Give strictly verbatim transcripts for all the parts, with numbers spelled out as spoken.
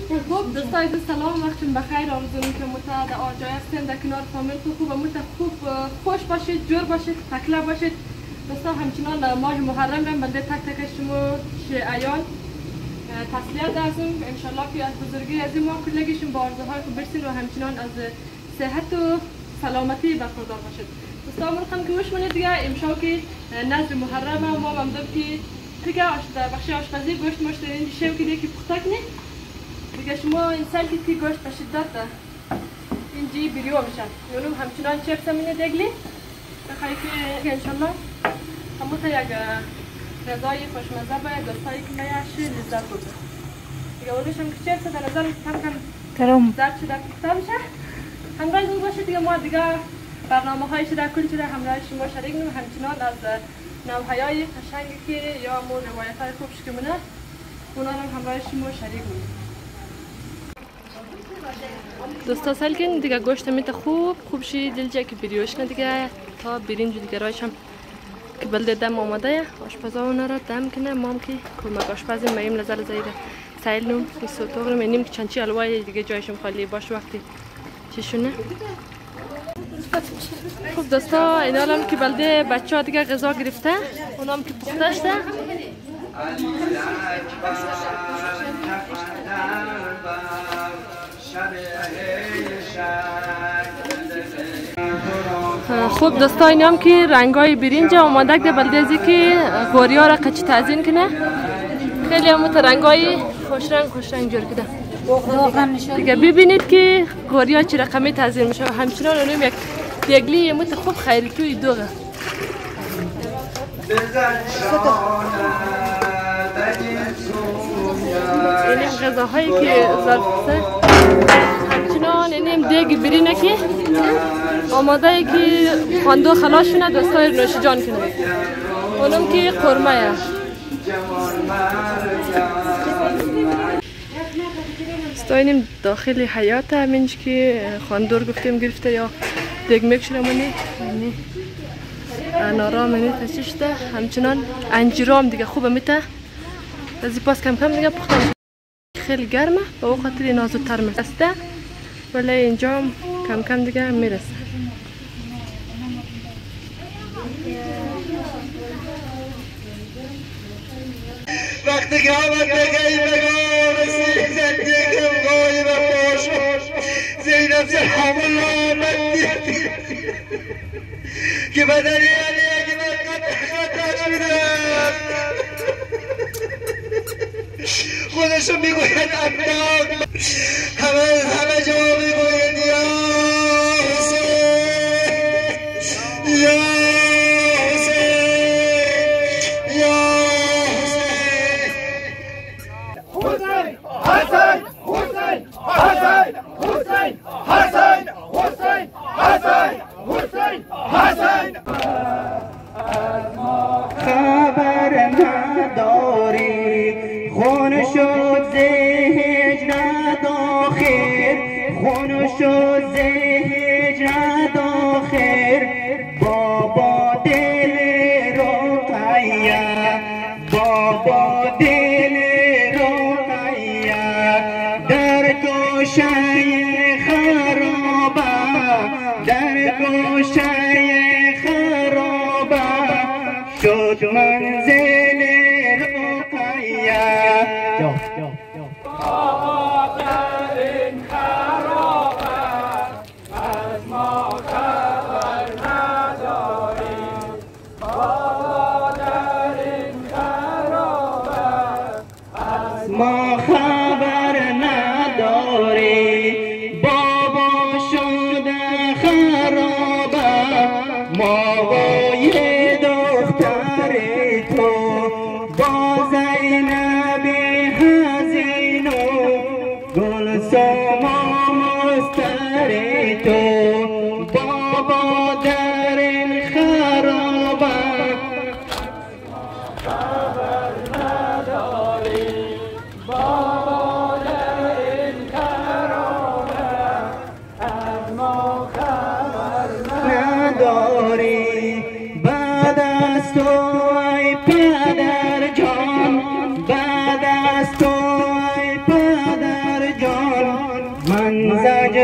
خوب دوستای عزیز سلام، وقتتون بخیر. آرزویم که متعد آجای هستین در کنار فامیل خوب و مت خوب خوش باشید، جور باشید، تکله باشید. دوستا همچنان ماه محرم رم بنده تک تک شما شیعیان تسلیت درزم ان شاء الله که از بزرگی از ما کلگیشون با آرزوهای خوب برسین و همچنان از صحت و سلامتی برخوردار باشید. دوستا مرخم که وش منید دیگه امشب که نزد محرم ما ممدب که دیگه بخش آشپزی گوشت مشت این شب که دیگه پخته کنی دیگه شما این سالتی که گوشت به شدت اینجی بیریو میشه. یعنی همچنان چپس همینه دگلی بخوایی که انشالله همون تا یک غذای خوشمزه باید دوستایی که میاش لذت بده. دیگه اولش هم که چپس به نظر کم کم ترام زرد شده پخته میشه. همراه اون باشه دیگه ما دیگه برنامه های شده کل شده همراه شما شریک نیم همچنان از نوحیای قشنگی که یا مو روایت های خوبش که منه اونا رو همراه شما شریک نیم. دوستا سالکن دیگه گوشت میت خوب خوب شی دلجه که بریوش کنه دیگه تا برنج دیگه رایش هم که بلده دم آماده آشپزا اونا را دم کنه مام که کمک آشپزی میم نظر زیده سایل نم این سوتوغ رو منیم که چنچی الوای دیگه جایشم خالی باش وقتی چشونه. خب دوستا اینا هم که بلده بچه ها دیگه غذا گرفته اونا هم که پخته شده. خوب دوستا اینا هم که رنگای برنج آماده ده بلده ازی که غوریا را قچی تازین کنه خیلی هم رنگای خوش رنگ خوش رنگ جور کده دیگه ببینید که غوریا چی رقمی تازین میشه و همچنان اونم یک دیگلی مت خوب خیری توی دوغه اینیم غذاهایی که ظرفه همچنان اینیم دیگ برینه که آماده ای که خواندو خلاص شونه دوستای نوش جان کنه اونم که قرمه است. دوستاییم داخل حیات همینج که خواندور گفتیم گرفته یا دیگ میکشونه منی انارا منی تششته همچنان انجیرام دیگه خوبه میته از پاس کم کم دیگه پخته خیلی گرمه و او خاطر نازوتر میرسه ولی اینجا کم کم دیگه میرسه. وقتی که آمد بگهی بگاه رسید زندگیم غایب باش زینب چه همون آمد دید که بدنی علیه که من خطاش میدم خودشو میگوید ابداق همه همه جا میگوید یا حسین یا منزل رقیه بابا در این خرابه از ما خبر نداری بابا در این خرابه از ما خبر نداری بابا شده خرابه ماوای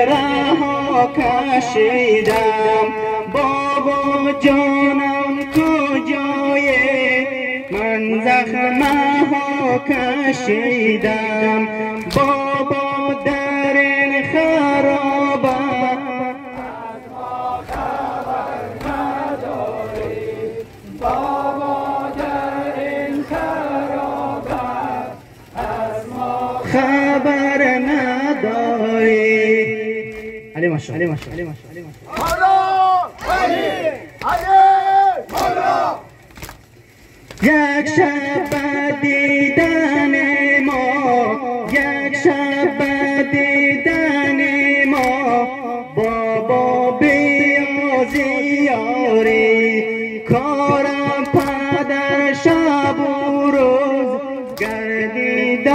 رها کشیدم بابا جانم کجای من زخم ها کشیدم بابا در این خرابه از ما خبر نداری بابا در این خرابه از ما خبر نداری علی ماشا علی ماشا علی ماشا علی ماشا علی علی یک شب دیدن ما یک شب دیدن ما بابا بیا زیاری کارم پدر شب و روز گردیده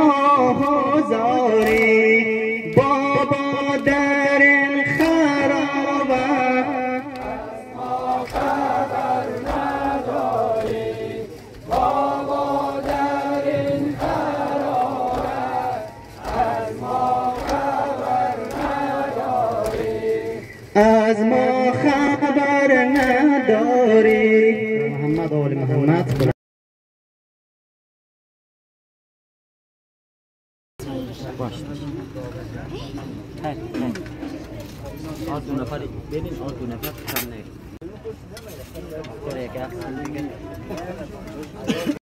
آزاری بابا در این خرابه از ما خبر نداری بابا در این خرابه از ما خبر نداری از ما خبر نداری محمد آل محمد باش آن دو نفری ببین آن دو نفر کم نگیر